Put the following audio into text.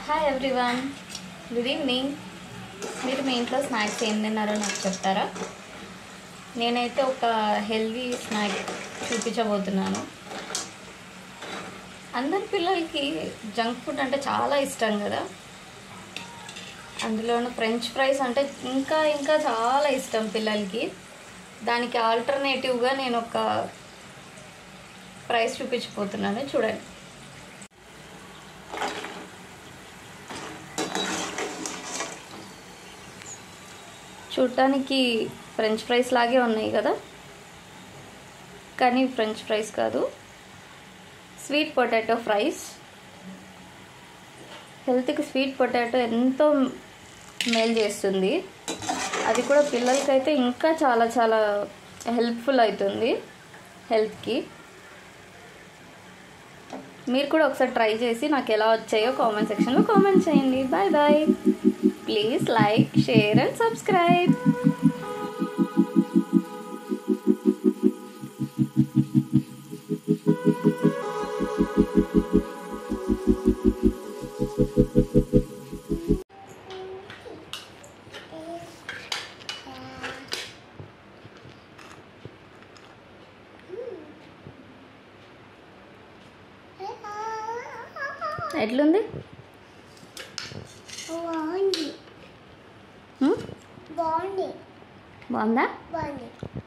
Hi everyone, good evening. మీరు మీ ఇంట్లో snacks ఏం తిన్నారో నాకు చెప్తారా? నేనైతే ఒక హెల్దీ స్నాక్ చూపించబోతున్నాను. అందరి పిల్లలకి జంక్ ఫుడ్ అంటే చాలా ఇష్టం కదా. అందులోనూ ఫ్రెంచ్ ఫ్రైస్ అంటే ఇంకా ఇంకా చాలా ఇష్టం పిల్లలకి. దానికి ఆల్టర్నేటివ్గా నేను ఒక ఫ్రైస్ చూపించబోతున్నాను, చూడండి. చూడటానికి ఫ్రెంచ్ ఫ్రైస్ లాగే ఉన్నాయి కదా, కానీ ఫ్రెంచ్ ఫ్రైస్ కాదు, స్వీట్ పొటాటో ఫ్రైస్. హెల్త్కి స్వీట్ పొటాటో ఎంతో మేలు చేస్తుంది. అది కూడా పిల్లలకైతే ఇంకా చాలా చాలా హెల్ప్ఫుల్ అవుతుంది హెల్త్కి. మీరు కూడా ఒకసారి ట్రై చేసి నాకు ఎలా వచ్చాయో కామెంట్ సెక్షన్లో కామెంట్ చేయండి. Bye bye. Please like, share and subscribe. ఎట్లుంది? బాగుంది. బాగుందా? బాగుంది.